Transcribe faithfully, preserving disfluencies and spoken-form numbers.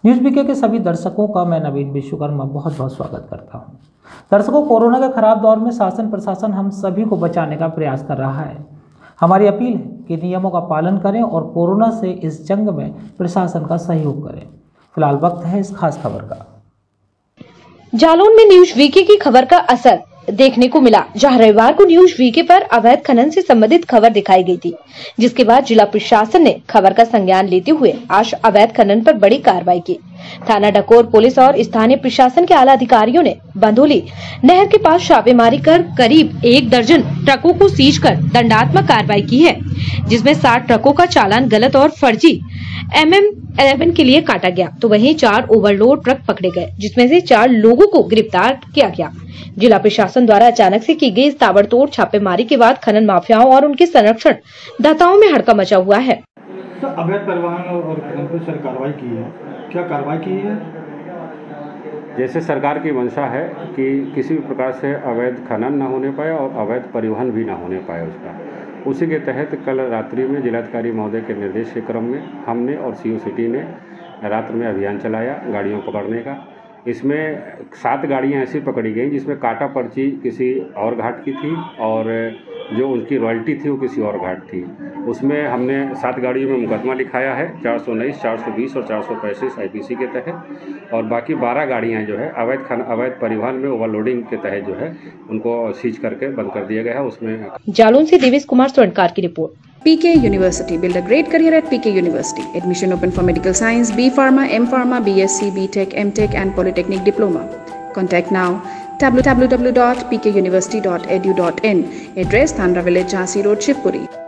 News BK के सभी दर्शकों का मैं नवीन विश्वकर्मा बहुत बहुत स्वागत करता हूं। दर्शकों, कोरोना के खराब दौर में शासन प्रशासन हम सभी को बचाने का प्रयास कर रहा है। हमारी अपील है कि नियमों का पालन करें और कोरोना से इस जंग में प्रशासन का सहयोग करें। फिलहाल वक्त है इस खास खबर का। जालौन में न्यूज़ वीके की खबर का असर देखने को मिला, जहां रविवार को न्यूज़ वीके पर अवैध खनन से संबंधित खबर दिखाई गई थी, जिसके बाद जिला प्रशासन ने खबर का संज्ञान लेते हुए आज अवैध खनन पर बड़ी कार्रवाई की। थाना डकोर पुलिस और स्थानीय प्रशासन के आला अधिकारियों ने बंधोली नहर के पास छापेमारी कर करीब एक दर्जन ट्रकों को सीज कर दंडात्मक कार्रवाई की है, जिसमें साठ ट्रकों का चालान गलत और फर्जी एम एम इलेवन के लिए काटा गया, तो वहीं चार ओवरलोड ट्रक पकड़े गए, जिसमें से चार लोगों को गिरफ्तार किया गया। जिला प्रशासन द्वारा अचानक से की गई इस ताबड़तोड़ छापेमारी के बाद खनन माफियाओं और उनके संरक्षण दाताओं में हड़कंप मचा हुआ है। अवैध परिवहन और खनन पर सर कार्रवाई की है, क्या कार्रवाई की है? जैसे सरकार की मंशा है कि किसी भी प्रकार से अवैध खनन न होने पाए और अवैध परिवहन भी न होने पाए, उसका उसी के तहत कल रात्रि में जिलाधिकारी महोदय के निर्देश के क्रम में हमने और सीओ सिटी ने रात्र में अभियान चलाया गाड़ियों पकड़ने का। इसमें सात गाड़ियां ऐसी पकड़ी गई जिसमें काटा पर्ची किसी और घाट की थी और जो उनकी रॉयल्टी थी वो किसी और घाट थी। उसमें हमने सात गाड़ियों में मुकदमा लिखाया है चार सौ उन्नीस, चार सौ बीस और चार सौ पैंतीस आईपीसी के तहत, और बाकी बारह गाड़ियां जो है अवैध खन अवैध परिवहन में ओवरलोडिंग के तहत जो है उनको सीज करके बंद कर दिया गया है। उसमें जालौन से देवेश कुमार स्वर्णकार की report. P K University. Build a great career at P K University. Admission open for medical science, B Pharma, M Pharma, B S c, B Tech, M Tech and Polytechnic Diploma. Contact now w w w dot p k university dot e d u dot in. Address Thandra Village, Jhansi Road, Shivpuri.